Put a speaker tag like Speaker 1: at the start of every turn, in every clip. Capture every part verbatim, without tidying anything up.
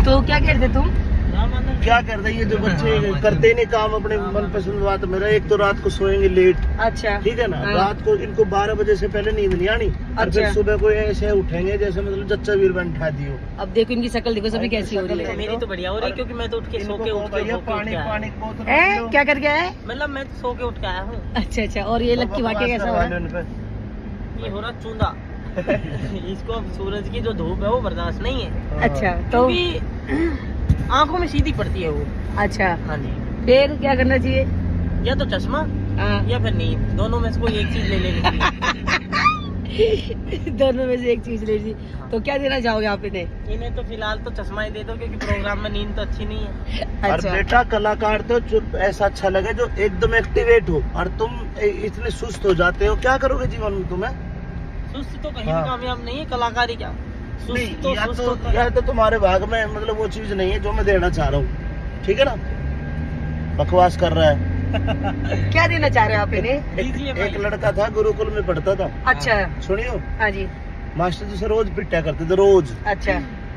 Speaker 1: तो क्या कहते तुम?
Speaker 2: क्या कर रही है जो बच्चे करते ही नहीं काम अपने मनपसंद बात। मेरा एक तो रात को सोएंगे लेट।
Speaker 1: अच्छा
Speaker 2: ठीक है ना।
Speaker 1: हाँ।
Speaker 2: रात को इनको बारह बजे से पहले नींद नहीं आनी। और फिर
Speaker 1: अच्छा।
Speaker 2: सुबह को ऐसे उठेंगे जैसे मतलब जच्चा वीर बन उठा दियो।
Speaker 1: अब देखो इनकी शक्ल देखो सभी कैसी हो रही है।
Speaker 3: मेरी तो बढ़िया हो रही है क्योंकि मैं तो उठ के सो के उठ के
Speaker 2: पानी पानी
Speaker 1: ए, क्या करके आए?
Speaker 3: मतलब मैं तो सो के उठ के आया हूँ।
Speaker 1: अच्छा अच्छा। और ये लक्की वाक्य कैसा हो रहा है?
Speaker 3: ये हो रहा चूंदा। इसको सूरज की जो धूप है वो बर्दाश्त नहीं है।
Speaker 1: अच्छा तो
Speaker 3: आंखों में सीधी पड़ती है वो।
Speaker 1: अच्छा
Speaker 3: हाँ जी।
Speaker 1: फिर क्या करना चाहिए?
Speaker 3: या तो चश्मा
Speaker 1: हाँ।
Speaker 3: या फिर नींद, दोनों में से कोई एक चीज ले लेनी चाहिए।
Speaker 1: दोनों में से एक चीज ले ली। तो क्या देना चाहोगे आप इन्हें?
Speaker 3: इन्हें तो फिलहाल तो चश्मा ही दे दो क्योंकि प्रोग्राम में नींद तो अच्छी नहीं है।
Speaker 2: और
Speaker 1: अच्छा।
Speaker 2: बेटा कलाकार तो जो ऐसा अच्छा लगे जो एकदम एक्टिवेट हो और तुम इतने सुस्त हो जाते हो। क्या करोगे जीवन में तुम्हें?
Speaker 3: सुस्त तो कहीं
Speaker 2: हाँ।
Speaker 3: भी कामयाब नहीं है, कलाकारी क्या सुस्त
Speaker 2: नहीं,
Speaker 3: तो
Speaker 2: या
Speaker 3: सुस्त
Speaker 2: तो
Speaker 3: होता है।
Speaker 2: या तो तुम्हारे भाग में मतलब वो चीज नहीं है जो मैं देना चाह रहा हूँ। ठीक है ना। बकवास कर रहा है।
Speaker 1: क्या देना चाह रहे हो आप इन्हें?
Speaker 3: दीजिए
Speaker 2: एक,
Speaker 3: भाई।
Speaker 2: एक लड़का था गुरुकुल में पढ़ता था।
Speaker 1: अच्छा
Speaker 2: सुनियो
Speaker 1: हाँ जी।
Speaker 2: मास्टर जी से रोज पिटा करते थे रोज।
Speaker 1: अच्छा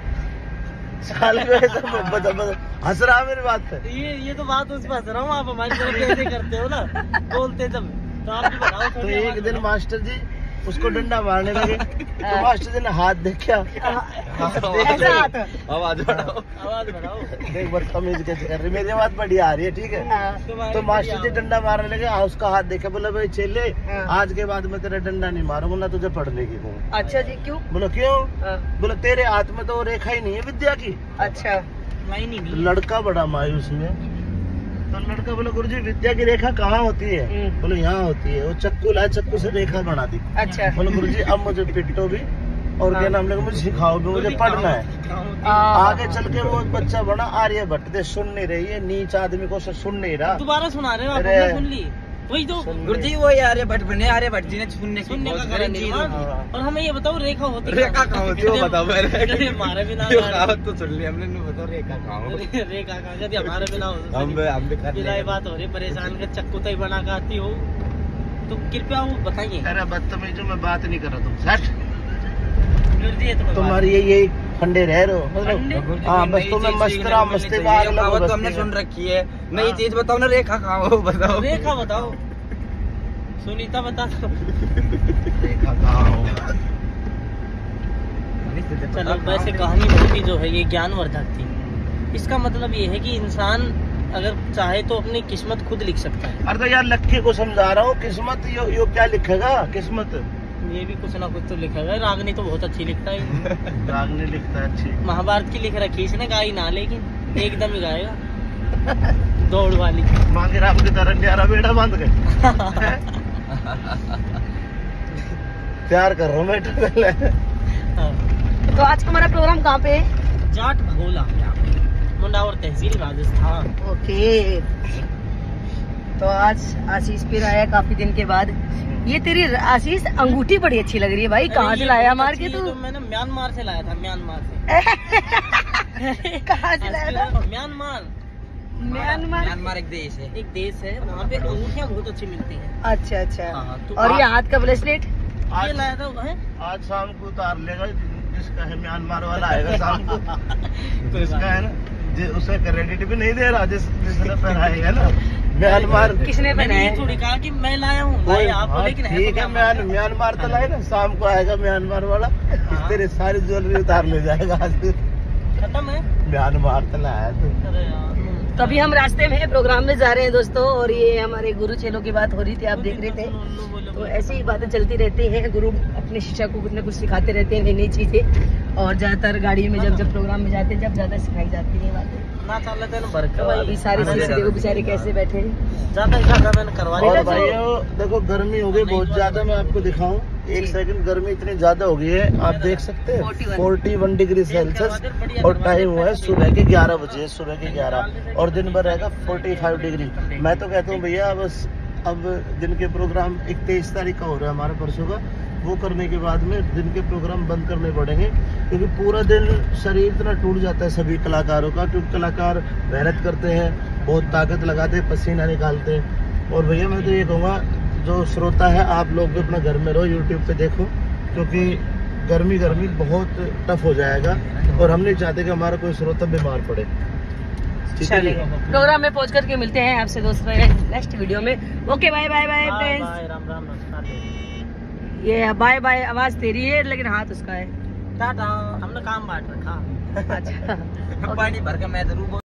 Speaker 2: साल में ऐसा बता- बता- हंस रहा मेरी बात पे।
Speaker 3: ये ये तो बात उस पर हंस रहा हूँ, आप हमारी तरफ कैसे करते हो ना बोलते जब, तो आप भी बताओ।
Speaker 2: तो एक दिन मास्टर जी उसको डंडा मारने लगे। तो मास्टर जी ने हाथ देखा। हाथ देख
Speaker 1: ऐसा हाथ।
Speaker 2: आवाज बढ़ाओ।
Speaker 3: आवाज बढ़ाओ।
Speaker 2: देख बदतमीज कैसे कर रही। मेरी आवाज बढ़िया आ रही है। ठीक है।
Speaker 1: हाँ।
Speaker 2: तो मास्टर जी डंडा मारने लगे। हाँ, उसका हाथ देखा। बोला भाई चले
Speaker 1: हाँ।
Speaker 2: आज के बाद मैं तेरा डंडा नहीं मारूंगा ना तुझे पढ़ने की कहूँ।
Speaker 1: अच्छा जी क्यों?
Speaker 2: बोला क्यों?
Speaker 1: हाँ।
Speaker 2: बोला तेरे हाथ में तो रेखा ही नहीं है विद्या की।
Speaker 1: अच्छा
Speaker 3: लाइन ही
Speaker 2: तो
Speaker 3: नहीं।
Speaker 2: लड़का बड़ा मायूस हुआ। तो लड़का बोला गुरुजी विद्या की रेखा कहाँ होती है?
Speaker 1: हम्म।
Speaker 2: बोले यहाँ होती है। वो चक्कू लाया, चक्कू से रेखा बना दी।
Speaker 1: अच्छा
Speaker 2: बोले गुरुजी अब मुझे पिटो भी और
Speaker 1: हाँ।
Speaker 2: क्या नाम लगा मुझे सिखाओ भी, मुझे पढ़ना है।
Speaker 1: आ,
Speaker 2: आगे चल के वो बच्चा बना आर्यभट्ट दे। सुन नहीं रही है नीच आदमी को सुन नहीं रहा।
Speaker 3: दोबारा सुना रहे हो आप?
Speaker 2: अरे।
Speaker 3: हमने सुन ली वही तो
Speaker 2: सुन ली।
Speaker 4: गुरुजी वो आर्यभट्ट बने, आर्यभट्ट जी ने सुनने की
Speaker 3: सुनने का
Speaker 4: कोशिश
Speaker 3: कारण
Speaker 4: करी
Speaker 3: नहीं
Speaker 4: थी।
Speaker 3: था। और हमें ये बताओ रेखा होती
Speaker 4: रेखा कहाँ होती है वो बताओ पहले।
Speaker 3: कभी हमारे बिना
Speaker 4: जो कहावत तो सुन ली हमने, नहीं बताओ रेखा कहाँ हो।
Speaker 3: रेखा कहाँ कभी हमारे बिना हो
Speaker 4: हम हम भी कर
Speaker 3: बिलाई बात हो रही, परेशान कर चक्कू तय बना के आती हो तो कृपया वो बताइए।
Speaker 2: अरे बदतमीज मैं बात नहीं कर रहा तुम सेट।
Speaker 3: गुरुजी ये तो
Speaker 2: तुम्हारी ये यही फंडे रह रहे हो
Speaker 3: फंडे?
Speaker 2: मतलब। हाँ बस तुम्हें मस्तरा मस्ती में आग लगो
Speaker 4: तो हमने
Speaker 2: बस्ती
Speaker 4: सुन
Speaker 2: में।
Speaker 4: रखी है। नई
Speaker 2: हाँ।
Speaker 4: चीज बताओ ना, रेखा कहाँ हो बताओ।
Speaker 3: रेखा बताओ। सुनीता बता दो।
Speaker 2: रेखा कहाँ हो?
Speaker 3: चलो वैसे कहानी बहुत ही जो है ये ज्ञानवर्धक थी। इसका मतलब ये है कि इंसान अगर चाहे तो अपनी किस्मत खुद लिख सकता है।
Speaker 2: अरे तो यार लक्की को समझा रहा हूँ किस्मत यो, यो क्या लिखेगा किस्मत।
Speaker 3: ये भी कुछ ना कुछ तो लिखा है। रागनी तो बहुत अच्छी लिखता है।
Speaker 2: रागनी लिखता है अच्छी।
Speaker 3: महाभारत की लिख रखी इसने, गाई ना लेकिन एकदम ही गाएगा दौड़ वाली।
Speaker 2: मांगे राम की तरह न्यारा बेड़ा बांध गए। प्यार कर रहा हूँ बेटा पहले।
Speaker 1: तो आज का हमारा प्रोग्राम कहाँ पे है?
Speaker 3: जाट भगोला मुंडावर तहसील राजस्थान।
Speaker 1: ओके। तो आज आशीष फिर आया काफी दिन के बाद। ये तेरी आशीष अंगूठी बड़ी अच्छी लग रही है भाई। कहाँ से लाया मार के तू?
Speaker 3: तो मैंने म्यांमार से लाया था। म्यांमार से।
Speaker 1: कहाँ से लाया था?
Speaker 3: Myanmar
Speaker 1: Myanmar.
Speaker 4: म्यांमार एक देश है।
Speaker 3: एक देश है, वहाँ पे अंगूठियाँ बहुत अच्छी मिलती हैं।
Speaker 1: अच्छा अच्छा।
Speaker 3: हाँ, तो
Speaker 1: और ये
Speaker 3: आप-
Speaker 1: हाथ का ब्रेसलेट?
Speaker 3: ये
Speaker 2: आज
Speaker 3: लाया था वो है।
Speaker 2: आज शाम को उतार लेगा जिसका है म्यांमार वाला आएगा शाम को। तो इसका है ना जे- उसे क्रेडिट भी नहीं दे रहा जिस जिसने पहनाएगा ना म्यांमार।
Speaker 1: किसने
Speaker 3: मैंने
Speaker 1: बनाया
Speaker 3: ये
Speaker 1: है?
Speaker 3: थोड़ी कहा कि मैं लाया हूँ, लाए आप
Speaker 2: हाँ,
Speaker 3: लेकिन है तो
Speaker 2: ठीक है म्यान म्यांमार तो लाए ना शाम को आएगा म्यांमार वाला।
Speaker 3: हाँ।
Speaker 2: तेरे सारी ज्वेलरी उतार ले जाएगा आज।
Speaker 3: खत्म है।
Speaker 2: म्यांमार तो लाया तू।
Speaker 3: अरे यार
Speaker 1: तो अभी हम रास्ते में प्रोग्राम में जा रहे हैं दोस्तों। और ये हमारे गुरु चेलों की बात हो रही थी, आप देख रहे थे। तो ऐसी ही बातें चलती रहती हैं। गुरु अपने शिष्य को कुछ न कुछ सिखाते रहते हैं, नई नई चीजें। और ज्यादातर गाड़ी में जब जब प्रोग्राम में जाते हैं जब ज्यादा सिखाई जाती है बातें।
Speaker 3: ना चल रहे थे भर
Speaker 1: तो अभी सारे शिष्य देखो बेचारे कैसे बैठे हैं।
Speaker 3: ज्यादा ज्यादा मैंने करवा
Speaker 2: और
Speaker 3: लिया।
Speaker 2: भाइयों देखो गर्मी हो गई बहुत ज्यादा। मैं आपको दिखाऊं एक सेकंड। गर्मी इतनी ज्यादा हो गई है आप देख सकते हैं फोर्टी वन डिग्री सेल्सियस। और टाइम हुआ है सुबह के ग्यारह बजे। सुबह के ग्यारह और दिन भर रहेगा फोर्टी फाइव डिग्री। मैं तो कहता हूँ भैया बस अब दिन के प्रोग्राम एक तेईस तारीख का हो रहा है हमारा परसों का। वो करने के बाद में दिन के प्रोग्राम बंद करने पड़ेंगे क्योंकि पूरा दिन शरीर इतना टूट जाता है सभी कलाकारों का। क्योंकि कलाकार मेहनत करते हैं, बहुत ताकत लगाते हैं, पसीना निकालते हैं। और भैया मैं तो ये कहूँगा जो श्रोता है आप लोग भी अपना घर में रहो, यूट्यूब पे देखो क्योंकि गर्मी गर्मी बहुत टफ हो जाएगा और हम नहीं चाहते कि हमारा कोई श्रोता बीमार पड़े। ठीक है,
Speaker 1: प्रोग्राम में पहुंच करके मिलते हैं आपसे दोस्तों नेक्स्ट वीडियो में। Okay bye bye bye friends.
Speaker 3: Ram Ram नमस्कार।
Speaker 1: ये बाय बाय आवाज तेरी है लेकिन हाथ उसका है।
Speaker 3: टाटा, हमने काम बांट रखा।
Speaker 1: अच्छा
Speaker 4: पानी भर के मैं जरूर